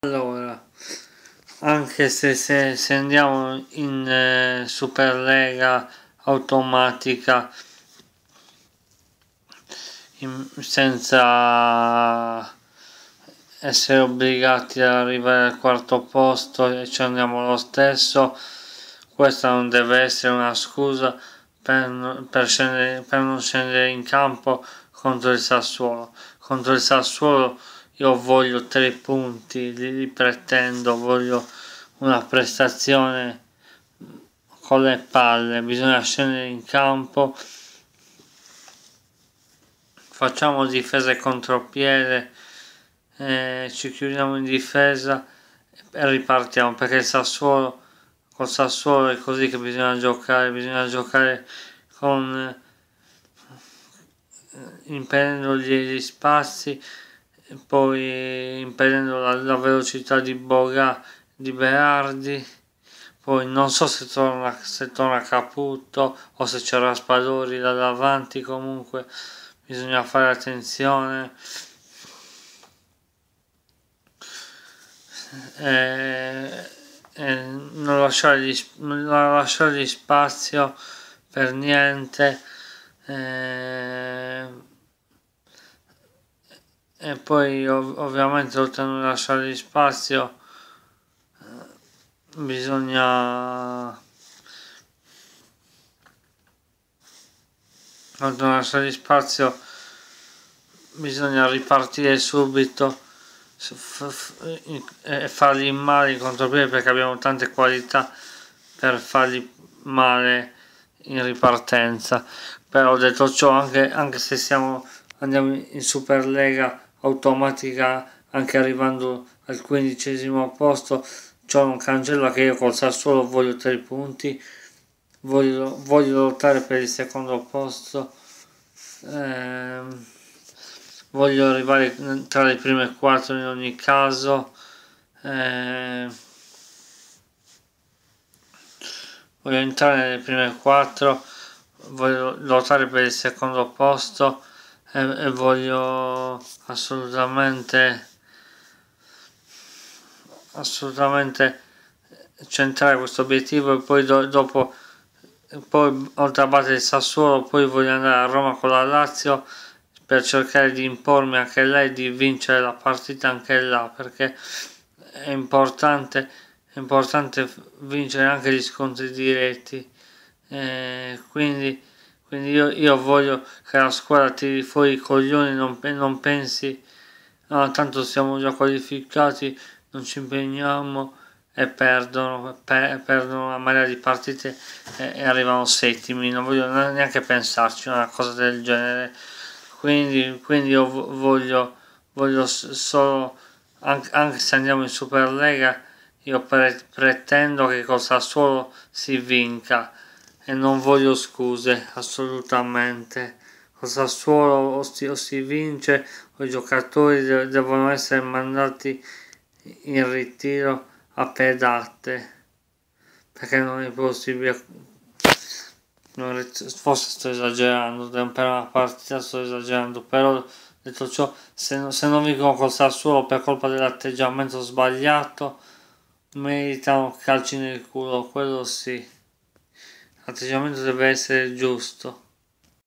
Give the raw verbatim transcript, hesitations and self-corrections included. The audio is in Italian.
Allora, anche se, se, se andiamo in eh, Superlega automatica in, senza essere obbligati ad arrivare al quarto posto e ci andiamo lo stesso, questa non deve essere una scusa per, per, scendere, per non scendere in campo contro il Sassuolo. Contro il Sassuolo io voglio tre punti, li, li pretendo, voglio una prestazione con le palle, bisogna scendere in campo, facciamo difesa e contropiede, eh, ci chiudiamo in difesa e ripartiamo, perché il Sassuolo, col Sassuolo è così che bisogna giocare, bisogna giocare con eh, impedendo gli, gli spazi, poi impedendo la, la velocità di Boga, di Berardi, poi non so se torna, se torna Caputo o se c'è Raspadori là davanti, comunque bisogna fare attenzione. E, e non lasciargli, non lasciargli spazio per niente. E, e poi ov- ovviamente oltre a non lasciargli spazio bisogna oltre a non lasciargli spazio bisogna ripartire subito e fargli male in contropiede, perché abbiamo tante qualità per fargli male in ripartenza. Però detto ciò, anche, anche se siamo andiamo in Superlega automatica, anche arrivando al quindicesimo posto, ciò non cancella che io col Sassuolo voglio tre punti, voglio, voglio lottare per il secondo posto, ehm, voglio arrivare tra le prime quattro in ogni caso, eh, voglio entrare nelle prime quattro, voglio lottare per il secondo posto e, e voglio assolutamente assolutamente centrare questo obiettivo, e poi do, dopo poi oltre a battere il Sassuolo poi voglio andare a Roma con la Lazio per cercare di impormi anche lei e di vincere la partita anche là, perché è importante, è importante vincere anche gli scontri diretti. Eh, quindi, quindi io, io voglio che la squadra tiri fuori i coglioni, non, non pensi no, tanto siamo già qualificati, non ci impegniamo, e perdono, per, perdono una marea di partite e, e arrivano settimi, non voglio neanche pensarci una cosa del genere. Quindi, quindi io voglio, voglio solo, anche, anche se andiamo in Superlega, io pre, pretendo che col Sassuolo si vinca e non voglio scuse assolutamente. Col Sassuolo o si, o si vince o i giocatori de, devono essere mandati in ritiro a pedate, perché non è possibile. Non, forse sto esagerando, per una partita sto esagerando, però detto ciò, se, se non vincono col Sassuolo per colpa dell'atteggiamento sbagliato, meritano calci nel culo, quello sì. L'atteggiamento deve essere giusto.